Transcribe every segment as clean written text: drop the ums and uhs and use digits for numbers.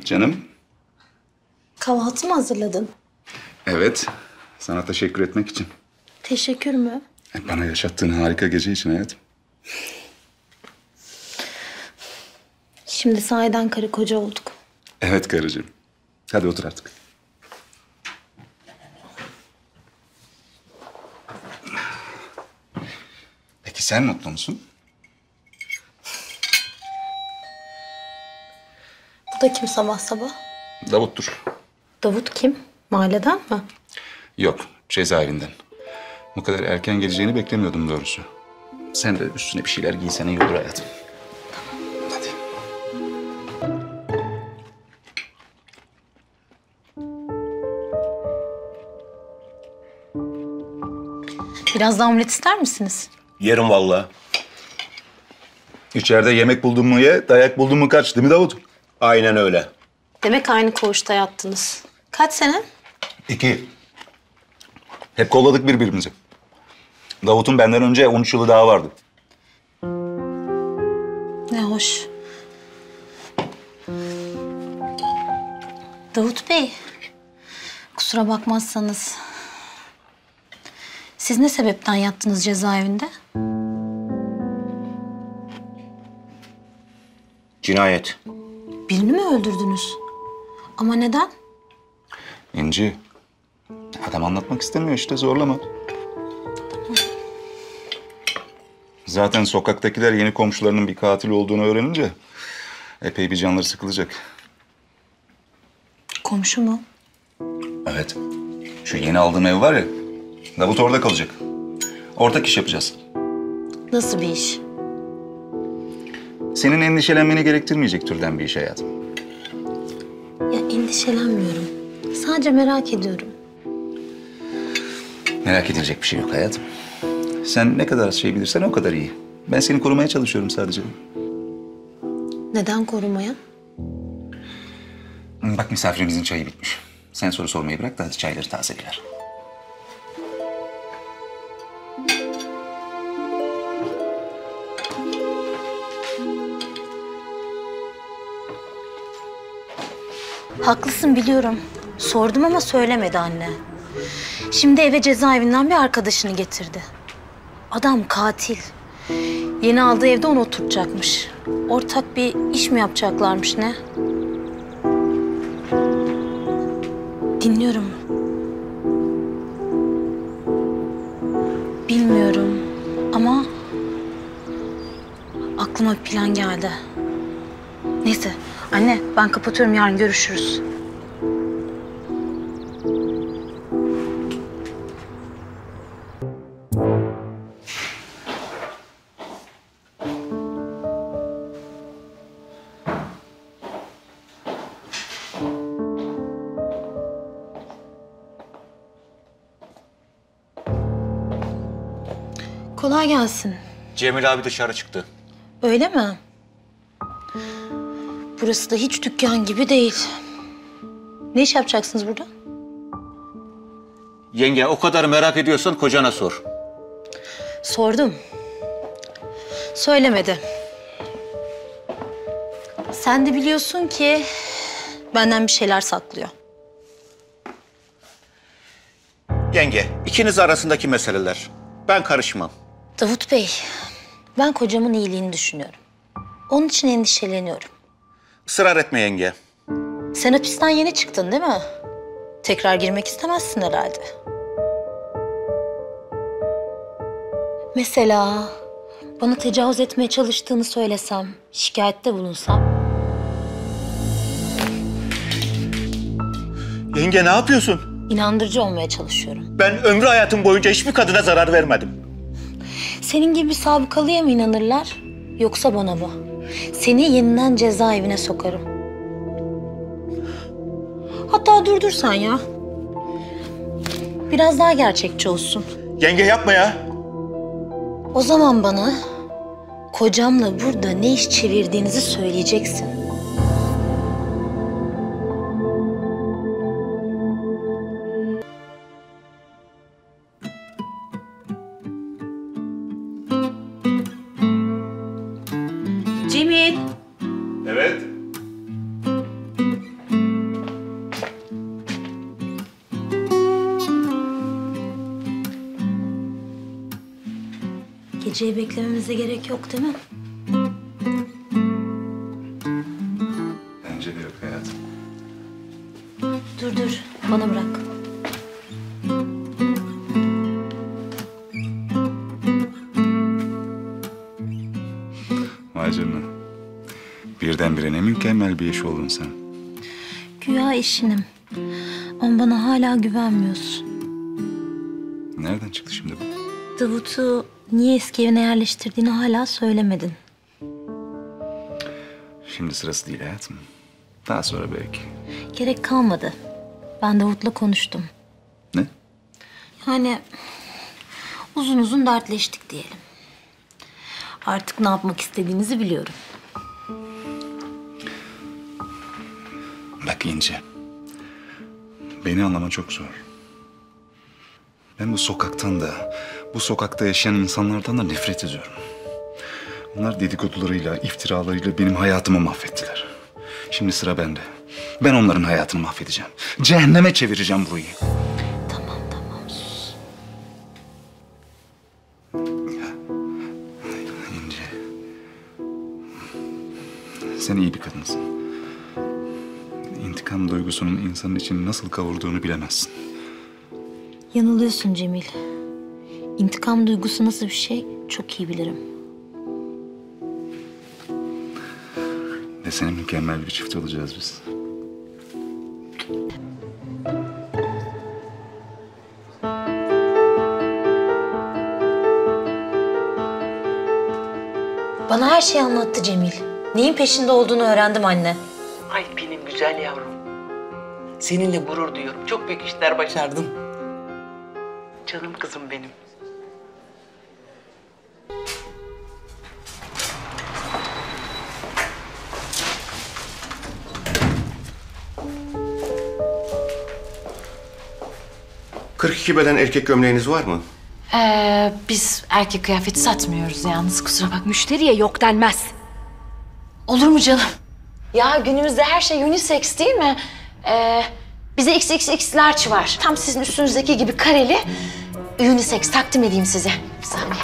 Canım. Kahvaltı mı hazırladın? Evet. Sana teşekkür etmek için. Teşekkür mü? Bana yaşattığın harika gece için hayatım. Şimdi sahiden karı koca olduk. Evet karıcığım. Hadi otur artık. Peki sen mutlu musun? Bu da kim sabah sabah? Davut'tur. Davut kim? Mahalleden mi? Yok, cezaevinden. Bu kadar erken geleceğini beklemiyordum doğrusu. Sen de üstüne bir şeyler giysen iyi olur hayatım. Hadi. Biraz da omlet ister misiniz? Yerim vallahi. İçeride yemek buldun mu ye, dayak buldun mu kaç, değil mi Davut? Aynen öyle. Demek aynı koğuşta yattınız. Kaç sene? 2. Hep kolladık birbirimizi. Davut'un benden önce 13 yılı daha vardı. Ne hoş. Davut Bey, kusura bakmazsanız... Siz ne sebepten yattınız cezaevinde? Cinayet. Birini mi öldürdünüz? Ama neden? İnci, adam anlatmak istemiyor işte, zorlama. Zaten sokaktakiler yeni komşularının bir katil olduğunu öğrenince epey bir canları sıkılacak. Komşu mu? Evet. Şu yeni aldığım ev var ya, Davut orada kalacak. Ortak iş yapacağız. Nasıl bir iş? Senin endişelenmeni gerektirmeyecek türden bir iş hayatım. Ya endişelenmiyorum. Sadece merak ediyorum. Merak edilecek bir şey yok hayatım. Sen ne kadar şey bilirsen o kadar iyi. Ben seni korumaya çalışıyorum sadece. Neden korumaya? Bak misafirimizin çayı bitmiş. Sen soru sormayı bırak da hadi çayları tazeleler. Haklısın biliyorum. Sordum ama söylemedi anne. Şimdi eve cezaevinden bir arkadaşını getirdi. Adam katil. Yeni aldığı evde onu oturtacakmış. Ortak bir iş mi yapacaklarmış ne? Dinliyorum. Bilmiyorum ama aklıma bir plan geldi. Neyse anne ben kapatıyorum, yarın görüşürüz. Kolay gelsin. Cemil abi dışarı çıktı. Öyle mi? Burası da hiç dükkan gibi değil. Ne iş yapacaksınız burada? Yenge o kadar merak ediyorsan kocana sor. Sordum. Söylemedi. Sen de biliyorsun ki benden bir şeyler saklıyor. Yenge ikiniz arasındaki meseleler. Ben karışmam. Davut Bey, ben kocamın iyiliğini düşünüyorum. Onun için endişeleniyorum. Israr etme yenge. Sen hapisten yeni çıktın değil mi? Tekrar girmek istemezsin herhalde. Mesela bana tecavüz etmeye çalıştığını söylesem, şikayette bulunsam. Yenge ne yapıyorsun? İnandırıcı olmaya çalışıyorum. Ben ömrü hayatım boyunca hiçbir kadına zarar vermedim. Senin gibi sabıkalıya mı inanırlar, yoksa bana mı? Seni yeniden cezaevine sokarım. Hatta durdur sen ya. Biraz daha gerçekçi olsun. Yenge yapma ya. O zaman bana kocamla burada ne iş çevirdiğinizi söyleyeceksin. Cemil. Evet. Geceyi beklememize gerek yok değil mi? Bence de yok hayatım. Dur, bana bırak. Vay canına. Birdenbire ne mükemmel bir iş oldun sen. Güya eşinim. Ama bana hala güvenmiyorsun. Nereden çıktı şimdi bu? Davut'u niye eski evine yerleştirdiğini hala söylemedin. Şimdi sırası değil hayatım. Daha sonra belki. Gerek kalmadı. Ben Davut'la konuştum. Ne? Yani uzun uzun dertleştik diyelim. Artık ne yapmak istediğinizi biliyorum. Bak İnce. Beni anlaman çok zor. Ben bu sokaktan da, bu sokakta yaşayan insanlardan da nefret ediyorum. Onlar dedikodularıyla, iftiralarıyla benim hayatımı mahvettiler. Şimdi sıra bende. Ben onların hayatını mahvedeceğim. Cehenneme çevireceğim burayı. Tamam sus. İnce. Sen iyi bir kadınsın. İntikam duygusunun insanın içini nasıl kavurduğunu bilemezsin. Yanılıyorsun Cemil. İntikam duygusu nasıl bir şey çok iyi bilirim. Desene mükemmel bir çift olacağız biz. Bana her şeyi anlattı Cemil. Neyin peşinde olduğunu öğrendim anne. Ay benim güzel yavrum. Seninle gurur duyuyorum. Çok büyük işler başardın. Canım kızım benim. ...42 beden erkek gömleğiniz var mı? Biz erkek kıyafeti satmıyoruz yalnız, kusura bak. Müşteriye yok denmez. Olur mu canım? Ya günümüzde her şey unisex değil mi? Bize XXX large var. Tam sizin üstünüzdeki gibi kareli unisex takdim edeyim size. Bir saniye.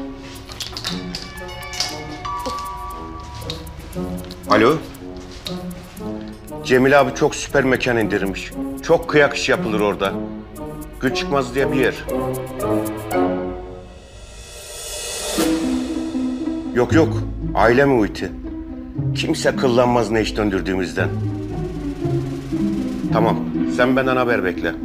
Alo. Cemil abi çok süper mekan indirmiş. Çok kıyak iş yapılır orada. Gül Çıkmaz diye bir yer. Yok. Aile muhiti. Kimse kıllanmaz ne iş döndürdüğümüzden. Tamam. Sen benden haber bekle.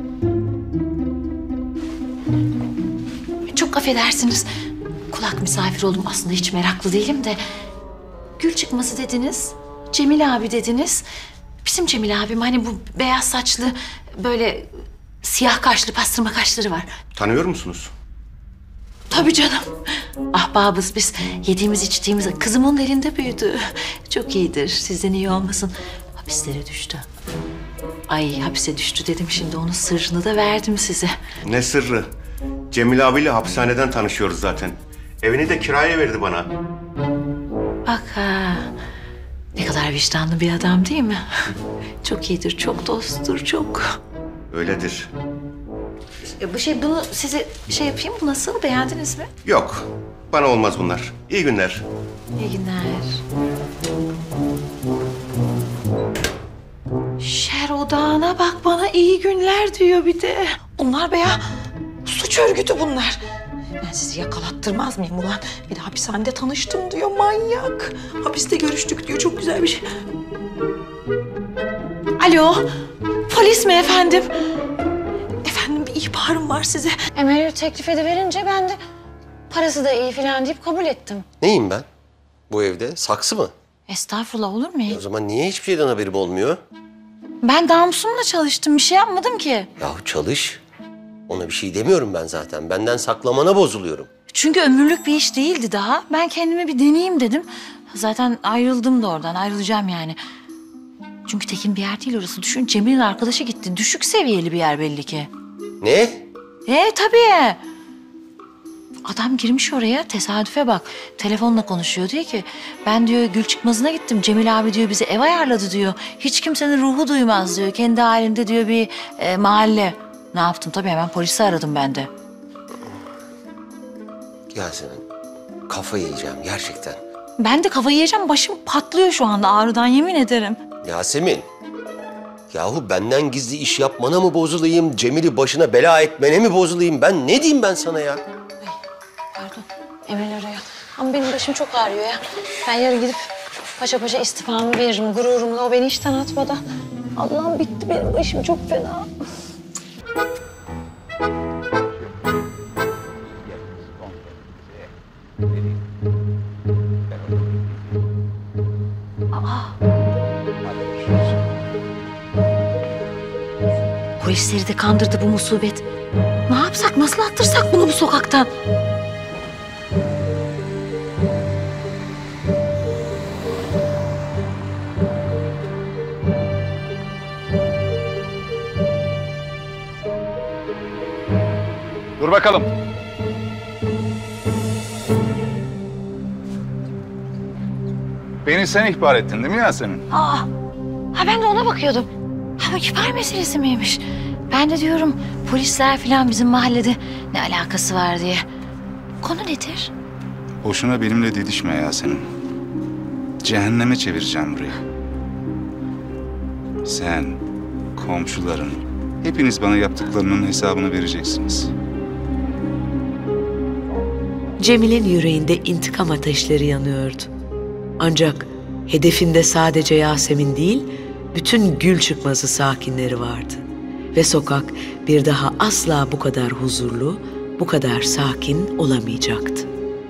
Çok affedersiniz. Kulak misafir oldum, aslında hiç meraklı değilim de. Gül çıkması dediniz, Cemil abi dediniz. Bizim Cemil abim, hani bu beyaz saçlı, böyle siyah kaşlı, pastırma kaşları var. Tanıyor musunuz? Tabii canım. Ahbabız biz. Yediğimiz içtiğimiz. Kızım onun elinde büyüdü. Çok iyidir. Sizden iyi olmasın. Hapislere düştü. Ay hapise düştü dedim, şimdi onun sırrını da verdim size. Ne sırrı? Cemil abiyle hapishaneden tanışıyoruz zaten. Evini de kiraya verdi bana. Bak ha. Ne kadar vicdanlı bir adam değil mi? Çok iyidir, çok dosttur, çok. Öyledir. Bunu size yapayım. Bu nasıl? Beğendiniz mi? Yok. Bana olmaz bunlar. İyi günler. İyi günler. Şer odağına bak, bana iyi günler diyor bir de. Bunlar be ya. Suç örgütü bunlar. Ben sizi yakalattırmaz mıyım ulan? Bir de hapishanede tanıştım diyor, manyak. Hapiste görüştük diyor, çok güzel bir şey. Alo, polis mi efendim? Efendim, bir ihbarım var size. Emel teklif ediverince ben de parası da iyi falan deyip kabul ettim. Neyim ben? Bu evde saksı mı? Estağfurullah, olur mu? O zaman niye hiçbir şeyden haberim olmuyor? Ben namusumla çalıştım, bir şey yapmadım ki. Yahu çalış. Ona bir şey demiyorum ben zaten. Benden saklamana bozuluyorum. Çünkü ömürlük bir iş değildi daha. Ben kendime bir deneyeyim dedim. Zaten ayrıldım da oradan, ayrılacağım yani. Çünkü tekin bir yer değil orası. Düşün, Cemil'in arkadaşı gitti. Düşük seviyeli bir yer belli ki. Ne? Tabii. Adam girmiş oraya, tesadüfe bak. Telefonla konuşuyor, diyor ki ben diyor Gül Çıkmazı'na gittim. Cemil abi diyor bize ev ayarladı diyor. Hiç kimsenin ruhu duymaz diyor. Kendi halinde diyor bir mahalle. Ne yaptım? Tabii hemen polisi aradım ben de. Yasemin, kafayı yiyeceğim gerçekten. Ben de kafayı yiyeceğim. Başım patlıyor şu anda ağrıdan, yemin ederim. Yasemin, yahu benden gizli iş yapmana mı bozulayım, Cemil'i başına bela etmene mi bozulayım? Ben ne diyeyim ben sana ya? Pardon. Emel arıyor. Ama benim başım çok ağrıyor ya. Ben yarın gidip paşa paşa istifamı veririm gururumla. O beni işten atmadan. Allah'ım bitti benim başım çok fena. Polisleri de kandırdı bu musibet. Ne yapsak, nasıl attırsak bunu bu sokaktan? Dur bakalım. Beni sen ihbar ettin değil mi Yasemin? Ha ben de ona bakıyordum. Ha bu ihbar meselesi miymiş? Ben de diyorum polisler falan bizim mahallede ne alakası var diye. Konu nedir? Boşuna benimle didişme Yasemin. Cehenneme çevireceğim burayı. Sen, komşuların, hepiniz bana yaptıklarının hesabını vereceksiniz. Cemil'in yüreğinde intikam ateşleri yanıyordu. Ancak hedefinde sadece Yasemin değil, bütün Gülçıkmazı sakinleri vardı. Ve sokak bir daha asla bu kadar huzurlu, bu kadar sakin olamayacaktı.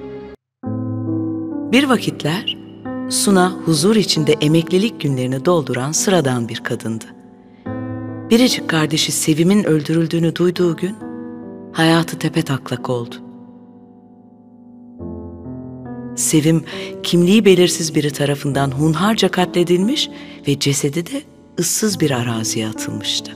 Bir vakitler Suna huzur içinde emeklilik günlerini dolduran sıradan bir kadındı. Biricik kardeşi Sevim'in öldürüldüğünü duyduğu gün hayatı tepetaklak oldu. Sevim, kimliği belirsiz biri tarafından hunharca katledilmiş ve cesedi de ıssız bir araziye atılmıştı.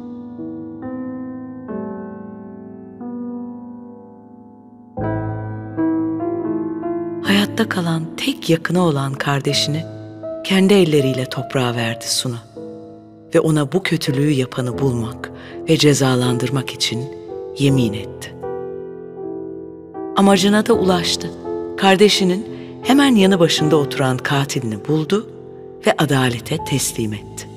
Hayatta kalan tek yakını olan kardeşini kendi elleriyle toprağa verdi Suna. Ve ona bu kötülüğü yapanı bulmak ve cezalandırmak için yemin etti. Amacına da ulaştı. Kardeşinin hemen yanı başında oturan katilini buldu ve adalete teslim etti.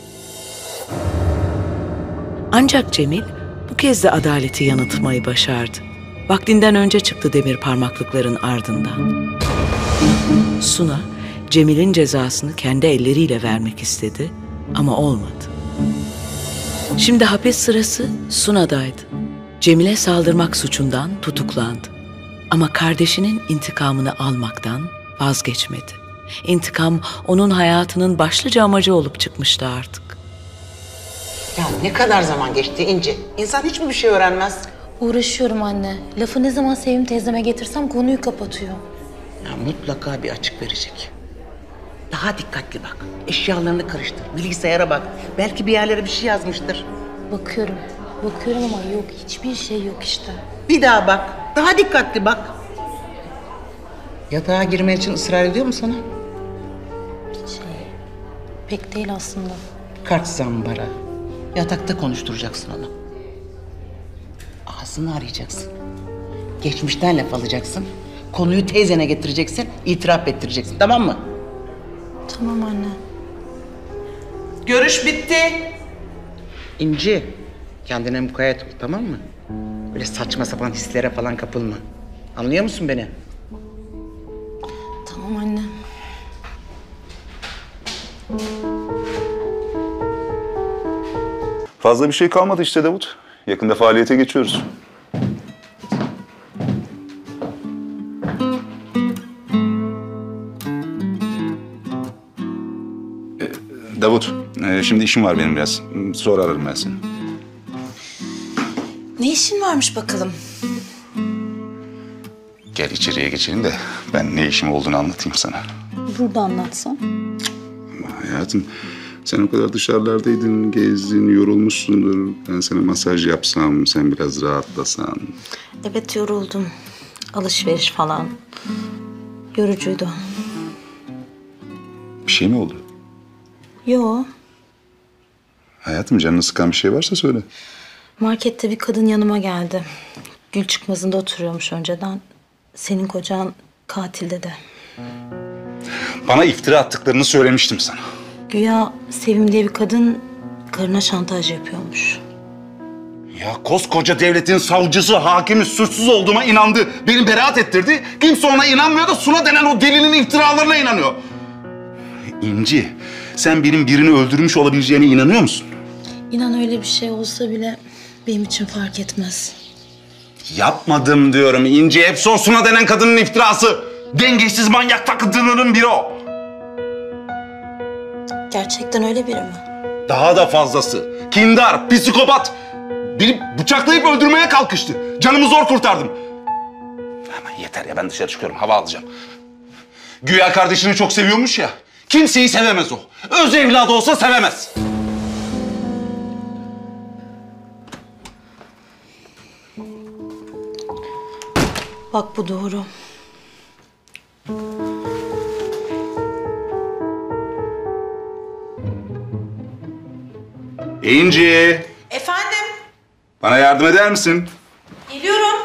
Ancak Cemil bu kez de adaleti yanıltmayı başardı. Vaktinden önce çıktı demir parmaklıkların ardından. Suna, Cemil'in cezasını kendi elleriyle vermek istedi ama olmadı. Şimdi hapis sırası Suna'daydı. Cemil'e saldırmak suçundan tutuklandı. Ama kardeşinin intikamını almaktan vazgeçmedi. İntikam onun hayatının başlıca amacı olup çıkmıştı artık. Ya ne kadar zaman geçti İnci? İnsan hiç mi bir şey öğrenmez? Uğraşıyorum anne. Lafı ne zaman Sevim teyzeme getirsem konuyu kapatıyor. Ya mutlaka bir açık verecek. Daha dikkatli bak. Eşyalarını karıştır. Bilgisayara bak. Belki bir yerlere bir şey yazmıştır. Bakıyorum ama yok, hiçbir şey yok işte. Bir daha bak. Daha dikkatli bak. Yatağa girmen için ısrar ediyor mu sana? Pek değil aslında. Kart zambara. Yatakta konuşturacaksın onu. Ağzını arayacaksın. Geçmişten laf alacaksın. Konuyu teyzene getireceksin, itiraf ettireceksin. Tamam mı? Tamam anne. Görüş bitti. İnci, kendine mukayyet ol, tamam mı? Böyle saçma sapan hislere falan kapılma. Anlıyor musun beni? Tamam anne. Fazla bir şey kalmadı işte Davut. Yakında faaliyete geçiyoruz. Davut, şimdi işim var benim biraz. Sonra ararım ben seni. Ne işin varmış bakalım? Gel içeriye geçelim de ben ne işim olduğunu anlatayım sana. Burada anlatsam. Hayatım, sen o kadar dışarılardaydın, gezdin, yorulmuşsundur. Ben sana masaj yapsam, sen biraz rahatlasan. Evet, yoruldum. Alışveriş falan. Yorucuydu. Bir şey mi oldu? Yo. Hayatım, canını sıkan bir şey varsa söyle. Markette bir kadın yanıma geldi. Gülçıkmazı'nda oturuyormuş önceden. senin kocan katil dedi. Bana iftira attıklarını söylemiştim sana. Güya Sevim diye bir kadın karına şantaj yapıyormuş. Ya koskoca devletin savcısı, hakimi suçsuz olduğuma inandı. Beni beraat ettirdi. Kimse ona inanmıyor da Suna denen o delinin iftiralarına inanıyor. İnci, sen benim birini öldürmüş olabileceğine inanıyor musun? İnan öyle bir şey olsa bile benim için fark etmez. Yapmadım diyorum İnci. Hepsi o Suna denen kadının iftirası. Dengesiz manyak takıntılının biri o. Gerçekten öyle biri mi? Daha da fazlası. Kindar, psikopat. Beni bıçaklayıp öldürmeye kalkıştı. Canımı zor kurtardım. Aman yeter ya, ben dışarı çıkıyorum, hava alacağım. Güya kardeşini çok seviyormuş ya. Kimseyi sevemez o. Öz evladı olsa sevemez. Bak bu doğru. İnci, Efendim? bana yardım eder misin? Geliyorum.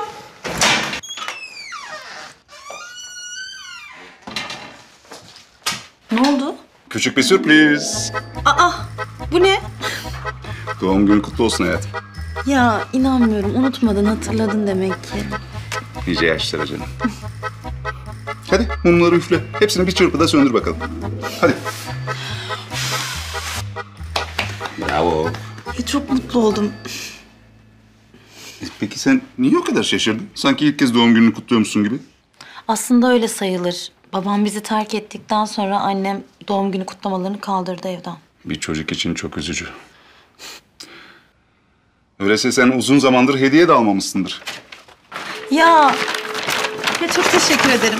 Ne oldu? Küçük bir sürpriz. Aa, bu ne? Doğum günün kutlu olsun hayatım. Ya inanmıyorum. Unutmadın, hatırladın demek ki. Nice yaşlara canım. Hadi mumları üfle. Hepsini bir çırpıda söndür bakalım. Hadi. Bravo. Çok mutlu oldum. Peki sen niye o kadar şaşırdın? Sanki ilk kez doğum gününü kutluyormuşsun gibi. Aslında öyle sayılır. Babam bizi terk ettikten sonra annem doğum günü kutlamalarını kaldırdı evden. Bir çocuk için çok üzücü. Öyleyse sen uzun zamandır hediye de almamışsındır. Ya çok teşekkür ederim.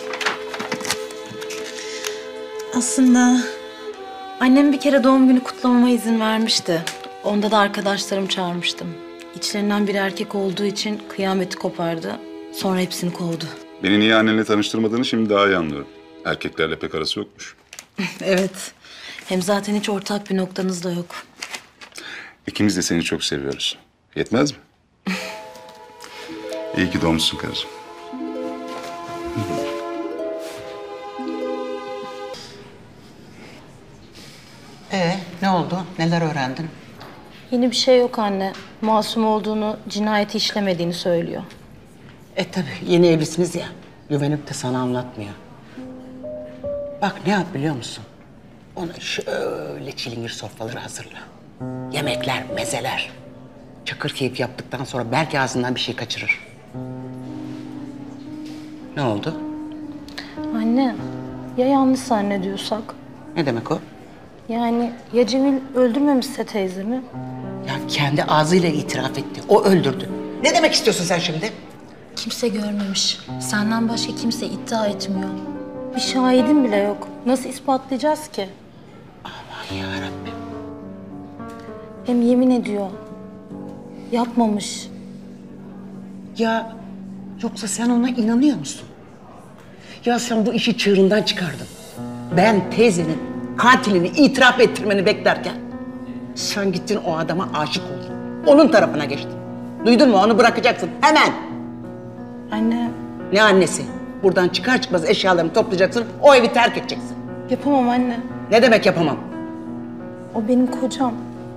Aslında annem bir kere doğum günü kutlamama izin vermişti. Onda da arkadaşlarım çağırmıştım. İçlerinden biri erkek olduğu için kıyameti kopardı. Sonra hepsini kovdu. Beni niye annenle tanıştırmadığını şimdi daha iyi anlıyorum. Erkeklerle pek arası yokmuş. Evet. Hem zaten hiç ortak bir noktanız da yok. İkimiz de seni çok seviyoruz. Yetmez mi? İyi ki doğmuşsun karıcığım. Ne oldu? Neler öğrendin? Yeni bir şey yok anne. Masum olduğunu, cinayeti işlemediğini söylüyor. Tabii yeni evlisiniz ya. Güvenip de sana anlatmıyor. Bak ne yap biliyor musun? Ona şöyle çilingir sofraları hazırla. Yemekler, mezeler. Çakır keyif yaptıktan sonra belki ağzından bir şey kaçırır. Ne oldu? Anne, ya yanlış zannediyorsak? Ne demek o? Yani ya Cemil öldürmemişse teyzemi? Ya kendi ağzıyla itiraf etti. O öldürdü. Ne demek istiyorsun sen şimdi? Kimse görmemiş. Senden başka kimse iddia etmiyor. Bir şahidim bile yok. Nasıl ispatlayacağız ki? Aman yarabbim. Hem yemin ediyor. Yapmamış. Ya yoksa sen ona inanıyor musun? Ya sen bu işi çığırından çıkardın. Ben teyzenin katilini itiraf ettirmeni beklerken sen gittin o adama aşık oldun. Onun tarafına geçtin. Duydun mu? Onu bırakacaksın hemen. Anne, Ne annesi? Buradan çıkar çıkmaz eşyalarını toplayacaksın, o evi terk edeceksin. yapamam anne. Ne demek yapamam? O benim kocam.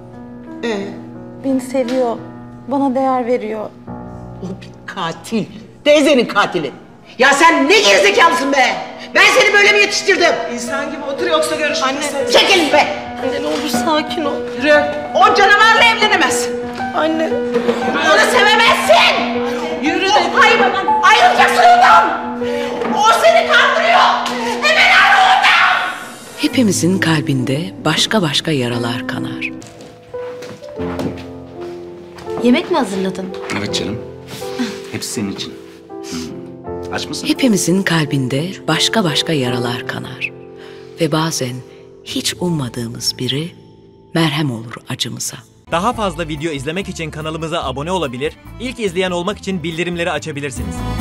Beni seviyor. Bana değer veriyor. O bir katil. Teyzenin katili. Ya sen ne gerizekalısın be? Ben seni böyle mi yetiştirdim? İnsan gibi otur yoksa görüşürüz. Anne. Çek elini be! Anne ne olur sakin ol. Yürü. O canavarla evlenemez. Anne. Onu sevemezsin. Yürü de. O hayvandan ayrılacaksın ondan. O seni kandırıyor. Hemen ayrıl ondan. Hepimizin kalbinde başka başka yaralar kanar. Yemek mi hazırladın? Evet canım. Hepsi senin için. Aç mısın? Hepimizin kalbinde başka başka yaralar kanar. Ve bazen hiç ummadığımız biri merhem olur acımıza. Daha fazla video izlemek için kanalımıza abone olabilir, ilk izleyen olmak için bildirimleri açabilirsiniz.